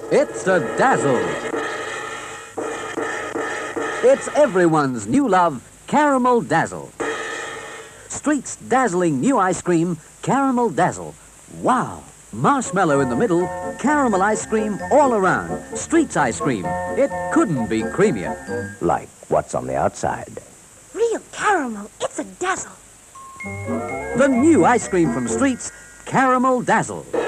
It's a Dazzle. It's everyone's new love, Caramel Dazzle. Street's dazzling new ice cream, Caramel Dazzle. Wow! Marshmallow in the middle, caramel ice cream all around. Street's ice cream. It couldn't be creamier. Like what's on the outside. Real caramel. It's a dazzle. The new ice cream from Street's, Caramel Dazzle.